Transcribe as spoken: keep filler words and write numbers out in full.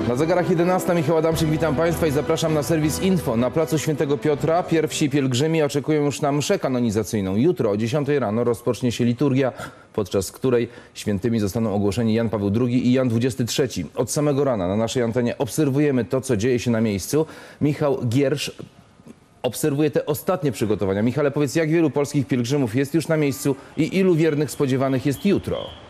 Na zegarach jedenasta, Michał Adamczyk, witam Państwa i zapraszam na serwis Info. Na placu Świętego Piotra pierwsi pielgrzymi oczekują już na mszę kanonizacyjną. Jutro o dziesiątej rano rozpocznie się liturgia, podczas której świętymi zostaną ogłoszeni Jan Paweł drugi i Jan dwudziesty trzeci. Od samego rana na naszej antenie obserwujemy to, co dzieje się na miejscu. Michał Giersz obserwuje te ostatnie przygotowania. Michale, powiedz, jak wielu polskich pielgrzymów jest już na miejscu i ilu wiernych spodziewanych jest jutro?